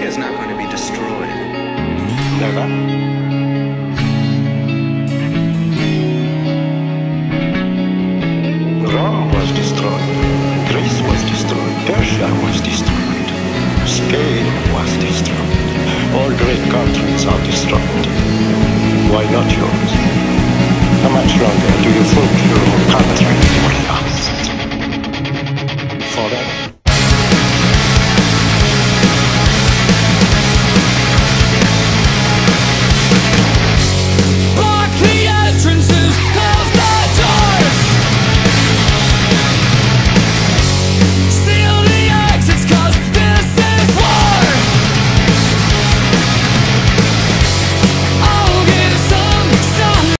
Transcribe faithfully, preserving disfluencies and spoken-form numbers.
is not going to be destroyed. Never. Rome was destroyed. Greece was destroyed. Persia was destroyed. Spain was destroyed. All great countries are destroyed. Why not yours? How much longer do you think you